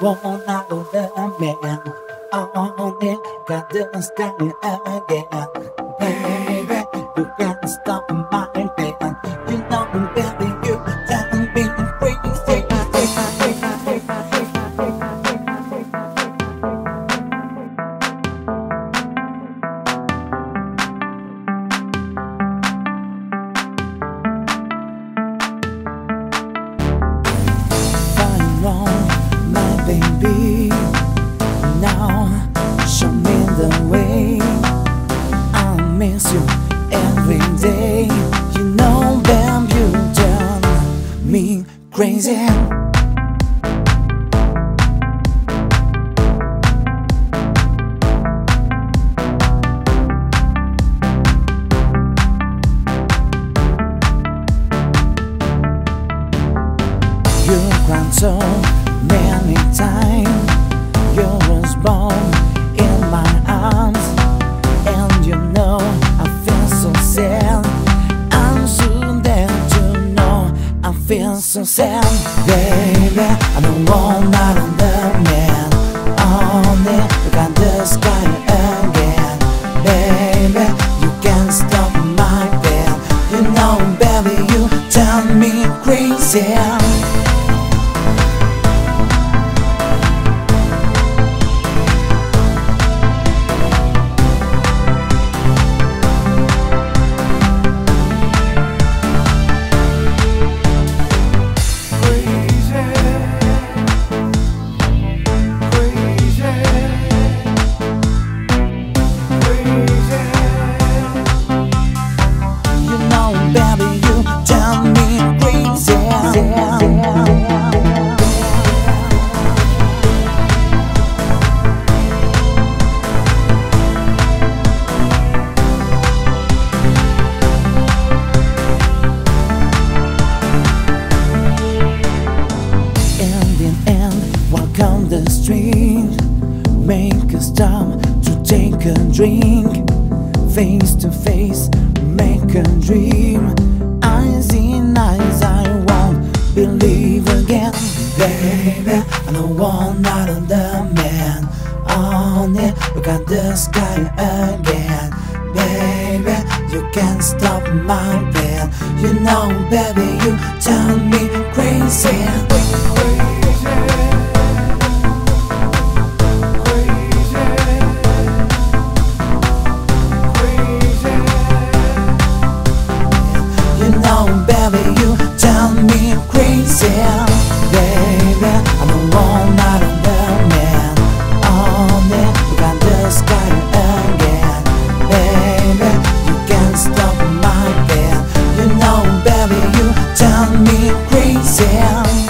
want out of the man. Only got the sky again. Baby, you can't stop my pain. You know, baby, you can't be crazy. Fine on my baby. Now show me the way. I miss you every day. You know, babe, you turn me crazy. You cried so many times. You was born in my arms, and you know I feel so sad. I'm sure that you know I feel so sad. Baby, I don't want another man. Only look at the sky again. Baby, you can't stop my pain. You know, baby, you turn me crazy. On the street, make a stop to take a drink. Face to face, make a dream. Eyes in eyes, I won't believe again. Baby, I don't want another man. Only look at the sky again. Baby, you can't stop my pain. You know, baby, you turn me crazy. Baby, you turn me crazy. Baby, I don't want another man. Only look at the sky again. Baby, you can't stop my pain. You know, baby, you turn me crazy.